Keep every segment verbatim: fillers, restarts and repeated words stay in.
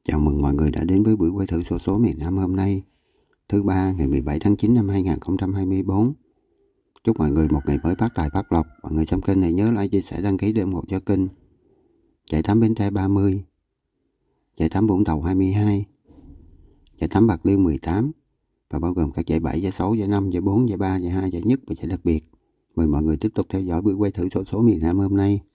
Chào mừng mọi người đã đến với buổi quay thử xổ số miền Nam hôm nay, thứ ba ngày mười bảy tháng chín năm hai nghìn không trăm hai mươi tư. Chúc mọi người một ngày mới phát tài phát lộc. Mọi người trong kênh này nhớ like, chia sẻ, đăng ký để ủng hộ cho kênh. Giải tám Bến Tre ba mươi, giải tám Vũng Tàu hai mươi hai, giải tám Bạc Liêu mười tám và bao gồm các giải bảy, giải sáu, giải năm, giải bốn, giải ba, giải hai, giải nhất và giải đặc biệt. Mời mọi người tiếp tục theo dõi buổi quay thử xổ số miền Nam hôm nay.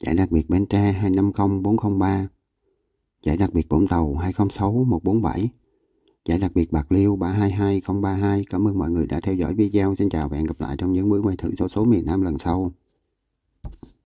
Giải đặc biệt Bến Tre hai năm không bốn không ba. Giải đặc biệt Vũng Tàu hai không sáu một bốn bảy. Giải đặc biệt Bạc Liêu ba hai hai không ba hai. Cảm ơn mọi người đã theo dõi video. Xin chào và hẹn gặp lại trong những buổi quay thử số số miền Nam lần sau.